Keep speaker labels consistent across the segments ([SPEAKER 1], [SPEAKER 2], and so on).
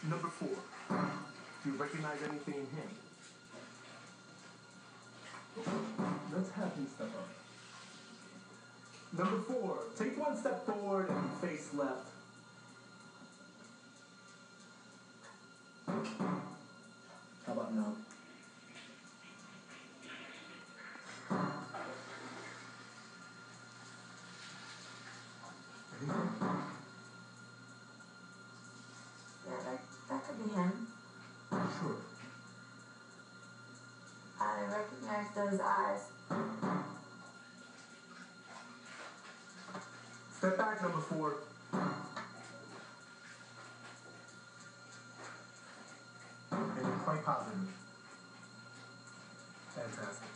[SPEAKER 1] Number 4. Do you recognize anything in him? Let's have him step up. Number 4. Take one step forward and face left. How about now?
[SPEAKER 2] Yeah, that could be him.
[SPEAKER 1] Sure.
[SPEAKER 2] I recognize those eyes.
[SPEAKER 1] Step back, number 4. And you're quite positive. Fantastic.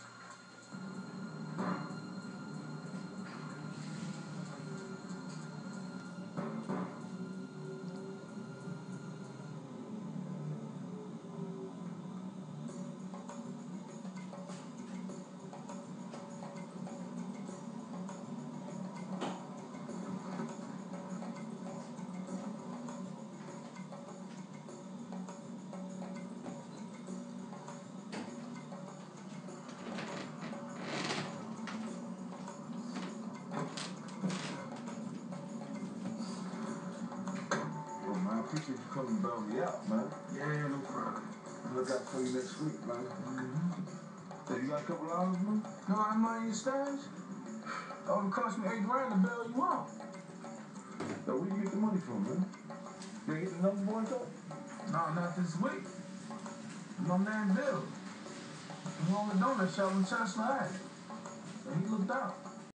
[SPEAKER 3] I appreciate you coming to bail me out, man.
[SPEAKER 1] Yeah, no problem.
[SPEAKER 3] Look out for you next week, man.
[SPEAKER 1] Mm-hmm.
[SPEAKER 3] Hey, you got a couple hours, man?
[SPEAKER 4] No, I'm money in your stash. That would cost me $8 grand to bail you out.
[SPEAKER 3] Yo, where you get the money from, man? You ain't get the number boys up?
[SPEAKER 4] No, not this week. My man Bill. He owned the donut shop in Chestnut Ave. And he looked out.